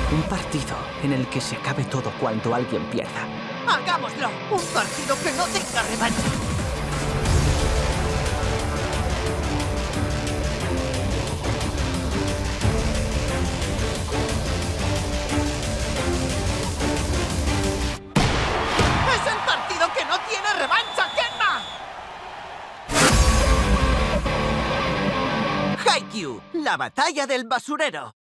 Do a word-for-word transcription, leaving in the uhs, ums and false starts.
Un partido en el que se acabe todo cuando alguien pierda. ¡Hagámoslo! ¡Un partido que no tenga revancha! ¡Es el partido que no tiene revancha, Kenma! Haikyuu, la batalla del basurero.